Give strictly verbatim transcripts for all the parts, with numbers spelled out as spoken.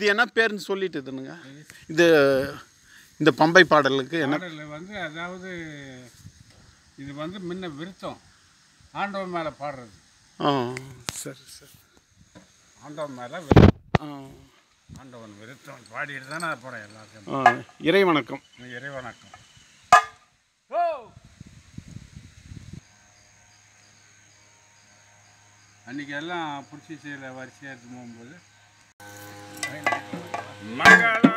என்ன பேருன்னு சொல்லிட்டு இதுனுங்க இது இந்த பம்பை பாடலுக்கு என்ன வந்து அதாவது இது வந்து முன்ன விருத்தம் ஆண்டவன் மேலே பாடுறது. ஆ சரி சரி. ஆண்டவன் மேலே விருத்தம், ஆண்டவன் விருத்தம் பாடிட்டு தானே அது போகிறேன் எல்லாத்தையும். இறை வணக்கம். இறை வணக்கம். அன்றைக்கி எல்லாம் பிடிச்சி செய்யல வரிசையாக எடுத்து போகும்போது மங்களா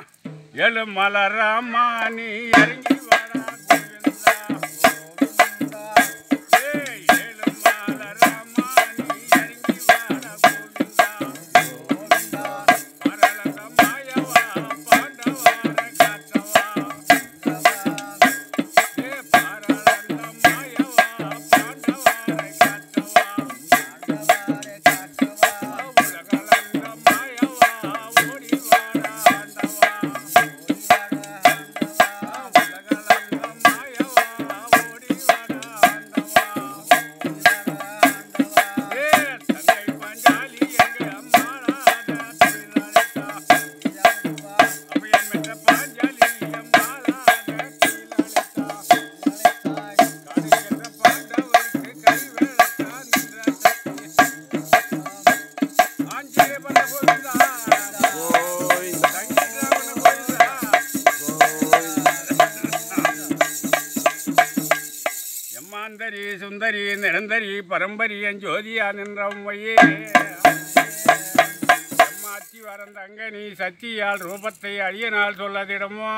ஏழு மலராமா நீ இறங்கி வாடா கோவிந்தா மாந்தரி சுந்தரி நிரந்தரி பரம்பரியன் ஜோதியா நின்ற உம்மையே எம்மாத்தி வரந்தங்க நீ சத்தியால் ரூபத்தை அழியனால் சொல்லதிடமோ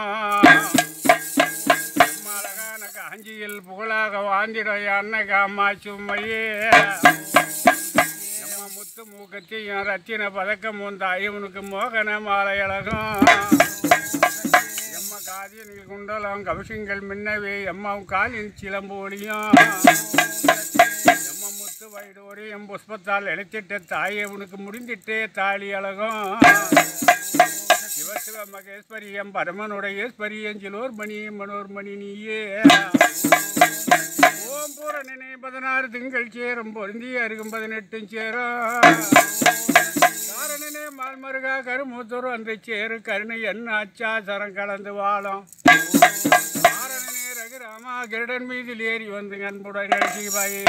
எம்மாழகான காஞ்சியில் புகழாக வாழ்ந்திட அன்னைக்கு அம்மாச்சி உம்மையே எம்மா முத்து மூக்கத்தையும் ரத்தின பதக்கம் உந்த ஐவனுக்கு மோகன மாலை அழகும் எம்மா காதியனில் குண்டலம் கவசங்கள் மின்னவே எம்மாவும் காலின் சிலம்பு ஒளியும் எம்மா முத்து வைடோரி எம் புஷ்பத்தால் எழுத்திட்ட தாயே உனக்கு முடிந்திட்டே தாலி அழகும் சிவசிவ மகேஸ்வரி எம் பரமனுடைய ஈஸ்வரி எஞ்சிலோர் மணி மனோர்மணி நீயே ஓம் பூரணனே பதினாறு திங்கள் சேரும் பொருந்தி அருகும் பதினெட்டும் சேரும் காரணனே மால்மருகா கருமூத்தூர் அன்று சேரு கருணை என்ன அச்சா சரம் கலந்து வாழும் காரணனே ரகுராமா கிருடன் மீதில் ஏறி வந்து அன்புடன் சிவாயே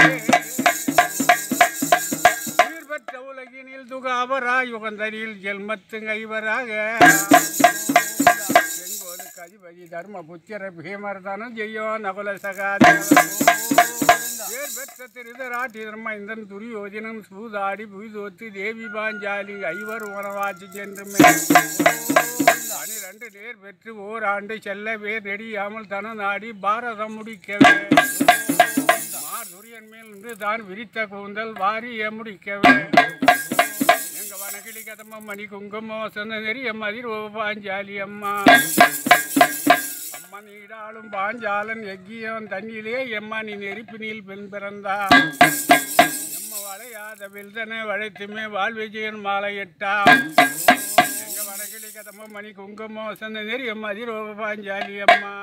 உயிர் பெற்ற உலகினில் துகாபராய் யுகந்தரில் ஜெல்மத்து கைவராக செங்கோலுக்கு அதிபதி தர்ம புத்திர பீமர்தனம் ஜெய்யோ நகுல சகாதேவ பேர் பெற்ற திருதராட்டி தர்மைந்தன் துரியோஜனம் சூதாடி புய்தோத்து தேவி பாஞ்சாலி ஐவர் உணவாட்சி சென்றுமே பனிரெண்டு நேர் பெற்று ஓராண்டு செல்லவே நெடியாமல் தன நாடி பாரதம் முடிக்கவே மார் துரியன் மேல் நின்று தான் விரித்த கூந்தல் வாரிய முடிக்கவே எங்க வனகிளி கதமம் மணி குங்குமம் சொன்ன நெறிய மதிர் ஓ பாஞ்சாலி அம்மா அம்மா நீடாலும் பாஞ்சாலன் எக்கியம் தண்ணிலே எம்மா நீ நெருப்பினில் பெண் பிறந்தா எம்ம வளையாத வில்தனை வளைத்துமே வாழ்விஜயன் மாலையிட்டா எங்க வடகிளி கதமம் மணி குங்குமம் சொன்ன நெறிய மதிர் ஓ பாஞ்சாலி அம்மா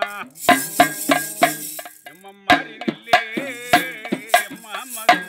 எம்ம மாறி நில்லே எம்மா மகன்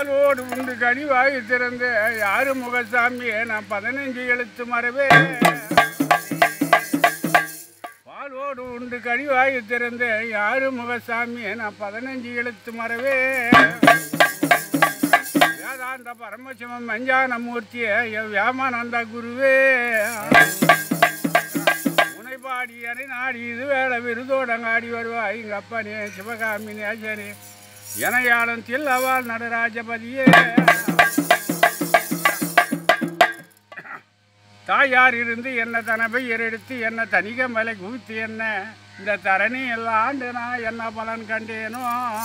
பாலோடு உண்டு கனிவாய் திறந்த யாரு முகசாமியே நான் பதினஞ்சு எழுத்து மறவே பாலோடு உண்டு கனிவாய் திறந்த யாரு முகசாமியே நான் பதினஞ்சு எழுத்து மறவே வேதாந்த பரமசிவம் மஞ்சான மூர்த்தியே வியாமானந்த குருவே உனைபாடி அணை நாடி இது வேலை விருதோடங்காடி வருவா எங்க அப்பனே சிவகாமி நேசனே எனையாளம் தில்லவாள் நடராஜபதியே தாயார் இருந்து என்ன தனபை எடுத்து என்ன தனிக மலை குவித்து என்ன இந்த தரணி எல்லாம் ஆண்டு நான் என்ன பலன் கண்டேனோ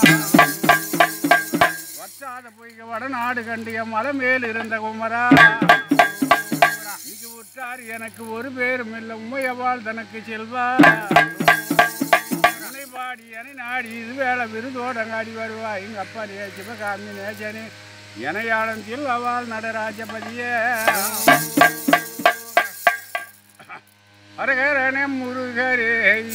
வற்றாத பொய்க வடநாடு கண்டிய மலை மேல் இருந்த குமரா இங்கு உற்றார் எனக்கு ஒரு பேரும் இல்லை உண்மையவாள் தனக்கு செல்வா பாடி அணை நாடி இது வேலை விருதோடங்காடி வருவா எங்க அப்பனே சிவகாமி நேசனே எனையாளம் தில்லவாள் நடராஜபதியே அரகரனே முருகரே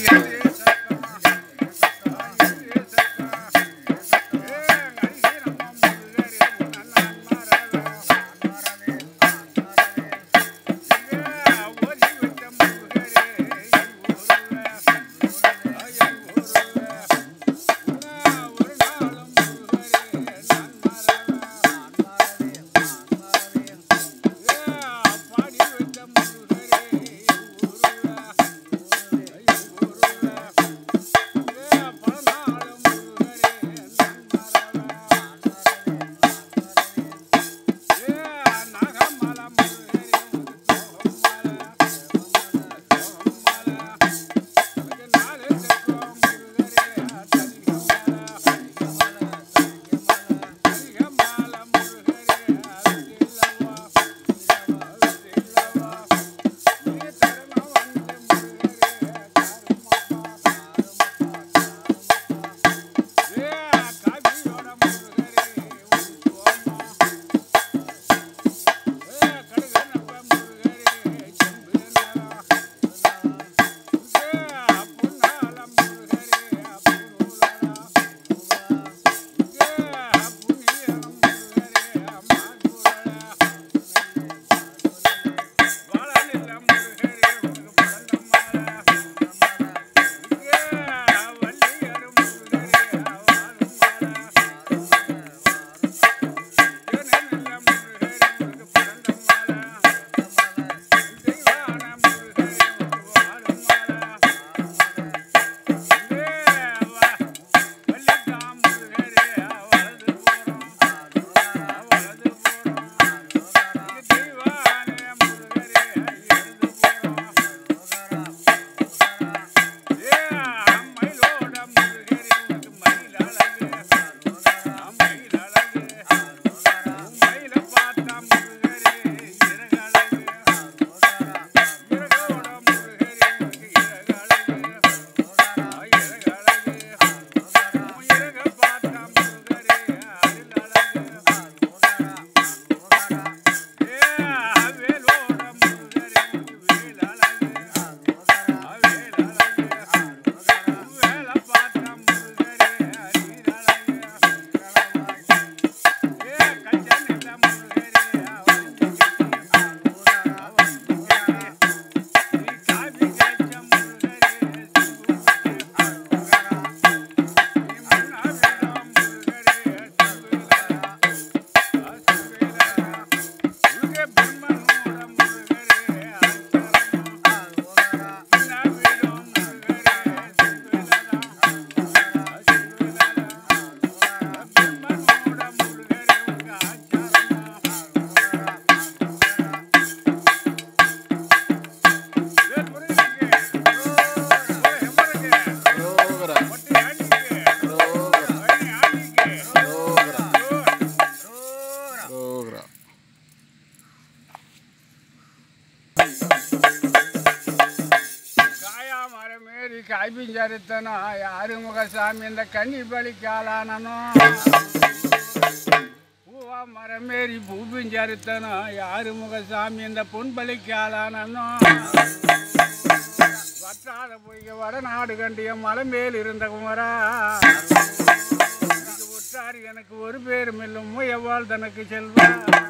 காய்பிஞ்சரித்தனோ யாரு முகசாமி இந்த கன்னி பலிக்காலானோ பூவா மரமேறி பூபிஞ்சரித்தனோ யாரு முகசாமி இந்த பொன்பலிக்காலானோ வற்றாத பொய்க வடநாடு கண்டிய மலை மேல் இருந்த குமரா உற்றார் எனக்கு ஒரு பேரும் இல்லும் எவ்வாள் தனக்கு செல்வா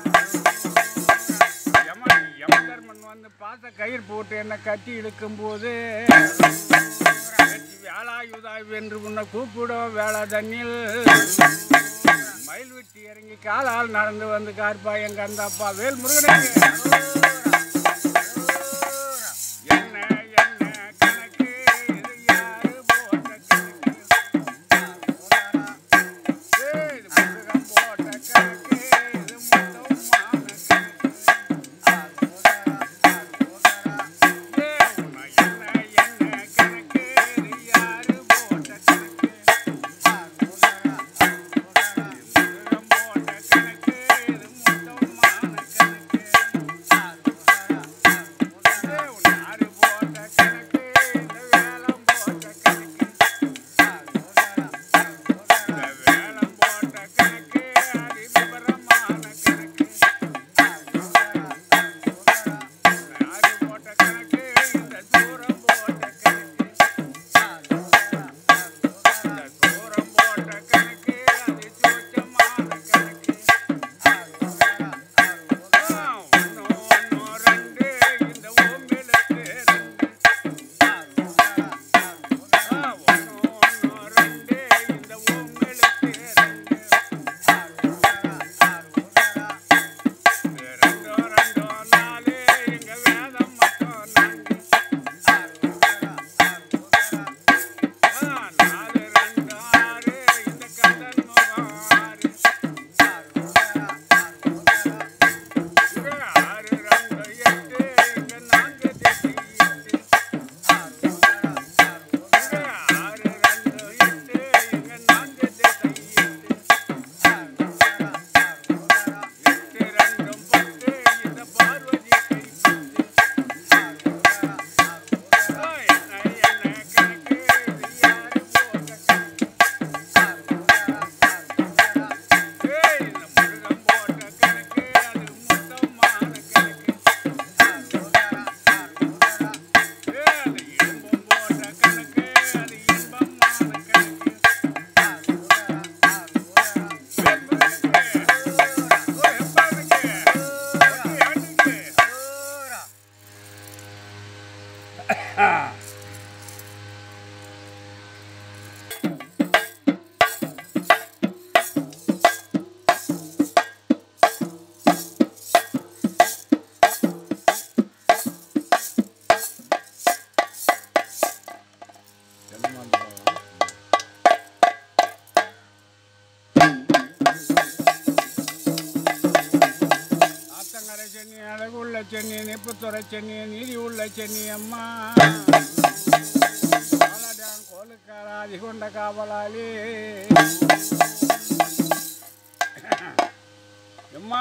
யமதர்மன் வந்து பாச கயிறு போட்டு என்னை கட்டி இழுக்கும் போது வேலாயுதாய் என்று உன்னை கூப்பிடும் வேளா தண்ணில் மயில் விட்டு இறங்கி காலால் நடந்து வந்து கார்பா எங்க அந்த அப்பா வேல் முருகனுக்கு என்ன என்ன கணக்கு இது யாரு போட்ட கணக்கு இது முருகன் போட்ட கணக்கு இது மொத்தமான கணக்கு சென்னி அழகுள்ள சென்னி நெப்புத்துறை சென்னி நீதி உள்ள சென்னி அம்மா கோலுக்காரா அதிகொண்ட காவலாளி அம்மா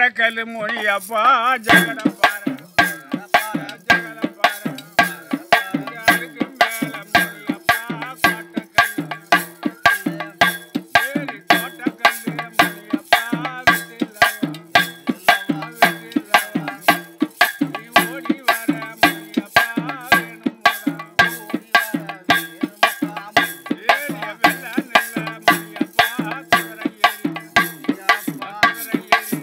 கல்லு மொழியப்பா ஜகட பாரு ஜகட பாரு அதுக்கு மேல மொழியப்பா கோட்டக்கல்லு ஏறி கோட்டக்கல்லு மொழியப்பா விட்டில்லவா விட்டில்லவா நீ ஓடி வர மொழியப்பா வேணும் ஏறிய வெள்ள நெல்ல மொழியப்பா குதிரை ஏறி குதிரை ஏறி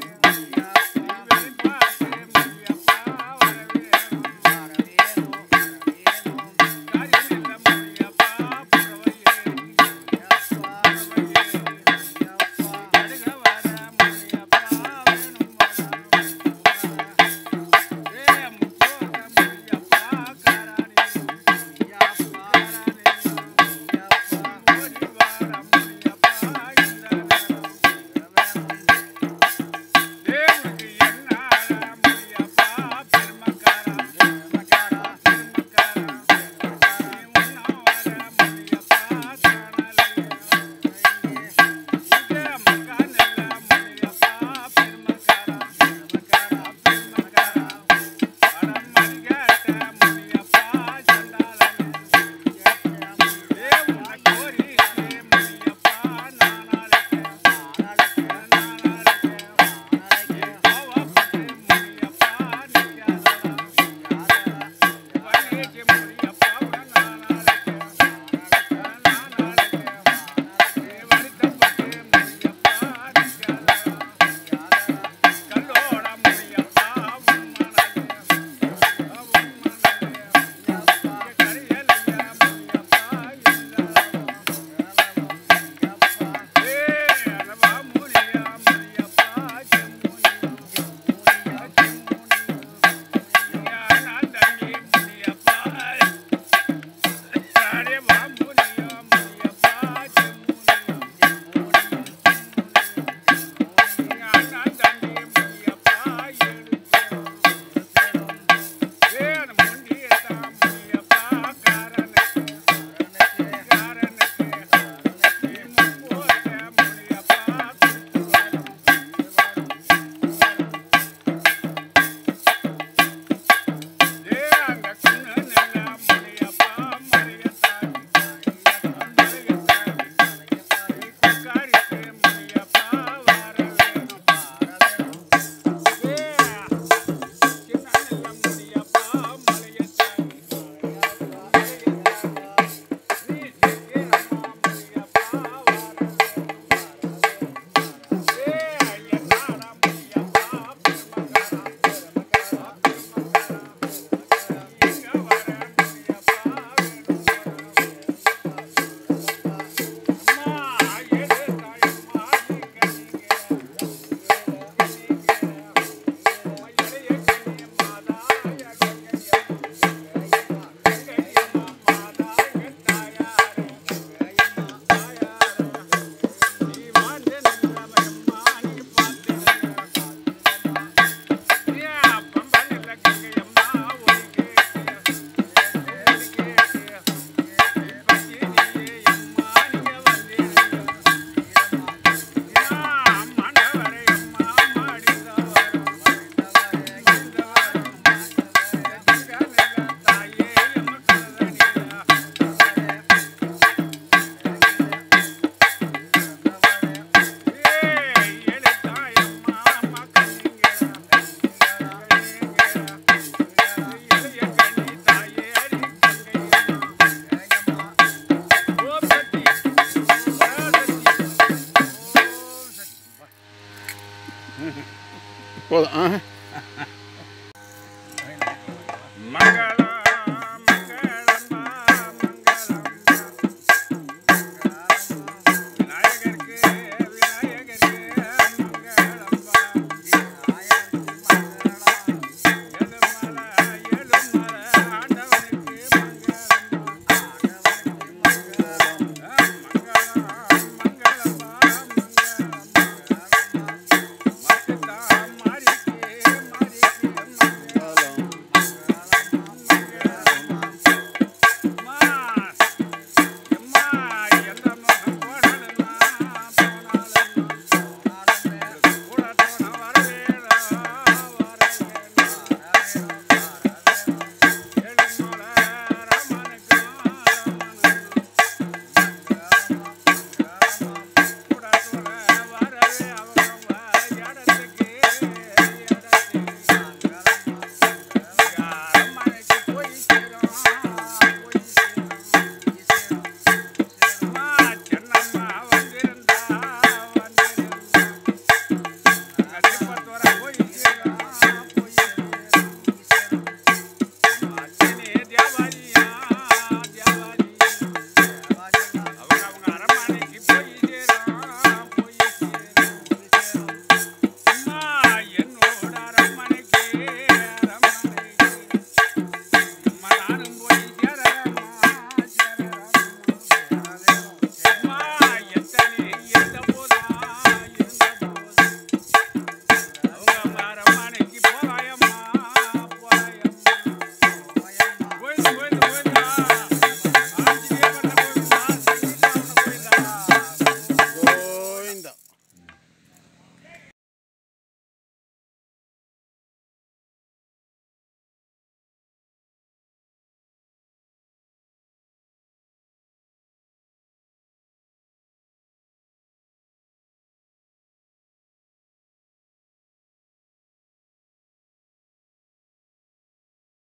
போதும். ஆ